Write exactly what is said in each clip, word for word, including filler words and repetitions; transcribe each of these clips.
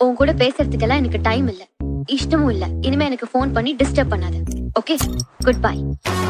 உன் கூட பேசுறதுக்கெல்லாம் எனக்கு டைம் இல்ல, இஷ்டமும் இல்ல. இனிமே எனக்கு ஃபோன் பண்ணி டிஸ்டர்ப் பண்ணாத. Okay, good bye.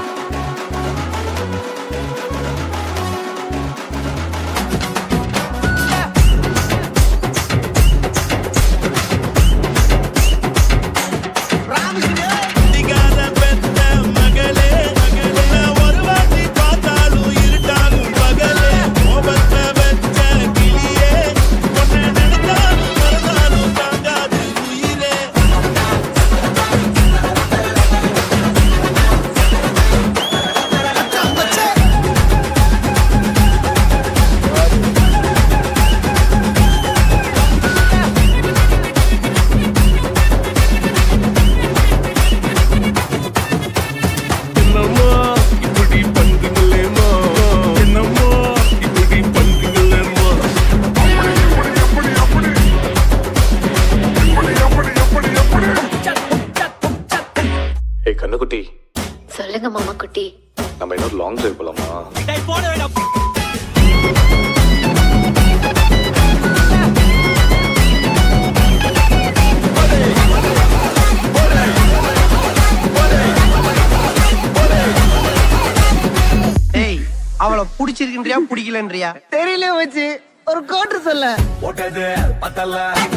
கண்ணுக்குட்டி, சொல்லுங்க மாமா குட்டி. நம்ம இன்னொரு லாங் டிரைவ் போலாமா? ஏய், அவளை புடிச்சிருக்கின்றியா பிடிக்கலன்றியா? தெரியல வச்சு ஒரு கோட்டு சொல்ல போட்டது பத்தல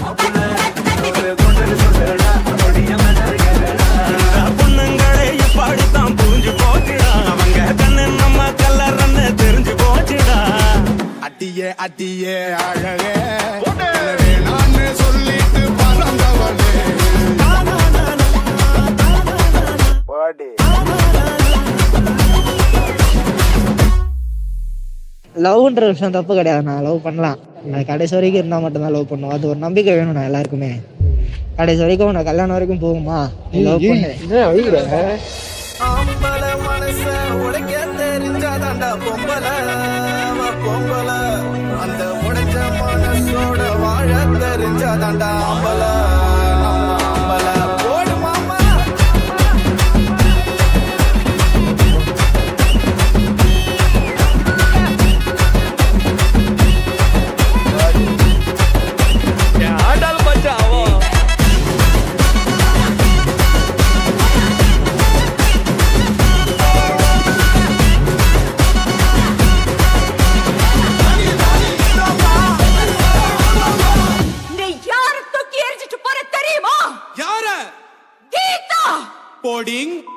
பொண்ணுங்களே இப்படித்தான் புரிஞ்சு போச்சுடா. அவங்க கண்ணு நம்ம கல்லறன்னு தெரிஞ்சு போச்சுடா. அட்டியே அட்டியே அழகே நான் சொல்லிட்டு பறந்தவனே. லவ்ன்ற விஷயம் தப்பு கிடையாது. நான் லவ் பண்ணலாம், நான் கடைசி வரைக்கும் இருந்தால் மட்டும்தான் லவ் பண்ணுவோம். அது ஒரு நம்பிக்கை வேணும் நான் எல்லாருக்குமே. கடைசி வரைக்கும் நான் கல்யாணம் வரைக்கும் போகுமா லவ் பண்ண மனச உடைக்க தெரிஞ்சாதாண்டா பொம்பல பொம்பல. அந்த உடைஞ்ச மனசோட வாழ தெரிஞ்சாதாண்டா அம்பல அம்பல. போடு மாமா. ஆடல் பச்சாவோ போடிங்